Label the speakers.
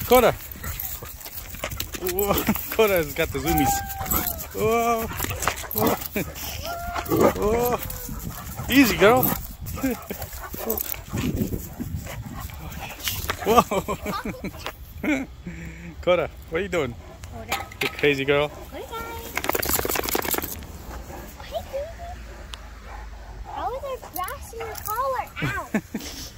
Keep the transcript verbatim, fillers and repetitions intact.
Speaker 1: Cora. Whoa. Cora's got the zoomies. Whoa. Whoa. Whoa. Easy, girl. Whoa. Cora, what are you doing?
Speaker 2: Cora.
Speaker 1: You crazy girl.
Speaker 2: Hey guys. Hey, baby. How is there grass in your collar? Ow.